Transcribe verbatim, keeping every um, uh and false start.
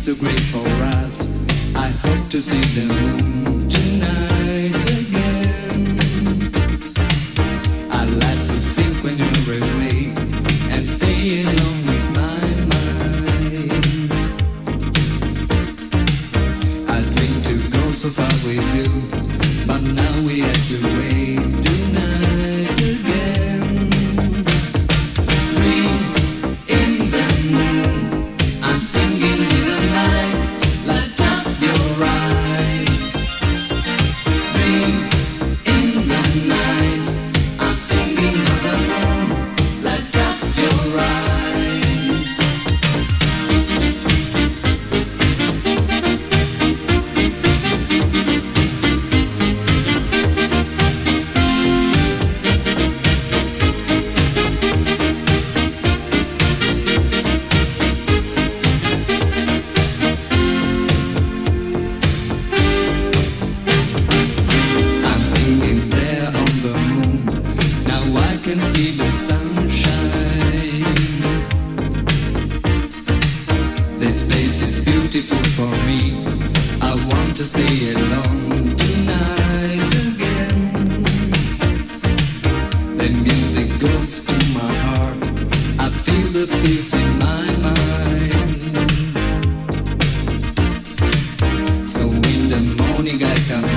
too great for us. I hope to see the moon tonight again. I like to sing when you're away and stay alone with my mind. I dream to go so far with you, but now we have to wait tonight again. Dream in the moon, I'm singing in the night. Light up your eyes. Dream in the night, I'm singing of the moon. Light up your eyes. I'm singing there on the moon. Now I can see the sunshine. This place is beautiful for me. I want to stay alone tonight again. The music goes to my heart. I feel the peace in my mind. So in the morning I come